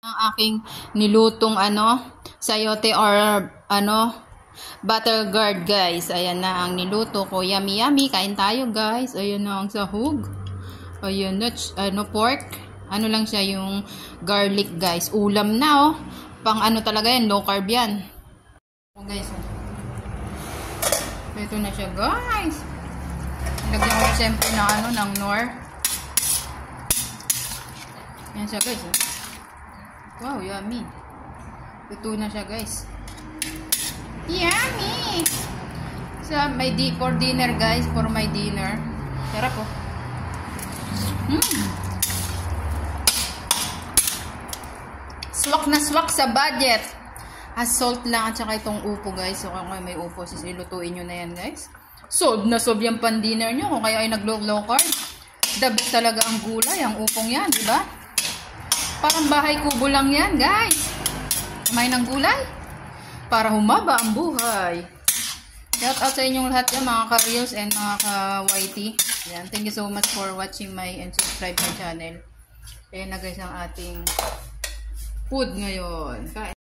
Ang aking nilutong sayote or butter gourd, guys. Ayan na ang niluto ko. Yummy yummy. Kain tayo, guys. Ayan na ang sahog. Ayan na pork. Ano lang siya yung garlic, guys. Ulam na, oh. Pang talaga yan, low carb yan. Oh, guys. Ito na siya, guys. Lagyan ko siyempre ng nor. Yan siya, guys. Wow, yummy. Luto na siya, guys. Yummy! So, for dinner, guys. For my dinner. Sarap, oh. Swak na swak sa budget. Salt lang at saka itong upo, guys. So, kung may upo, lutuin nyo na yan, guys. Sold na sold yung pan-dinner nyo. Kung kayo ay nag-low carb. The best talaga ang gulay. Ang upong yan, di ba? Parang bahay kubo lang yan, guys. Kumain ng gulay para humaba ang buhay. Shout out sa inyong lahat yan, mga ka-reels and mga ka-YT. Yan. Thank you so much for watching my and subscribe my channel. Ayan na, guys, ang ating food ngayon.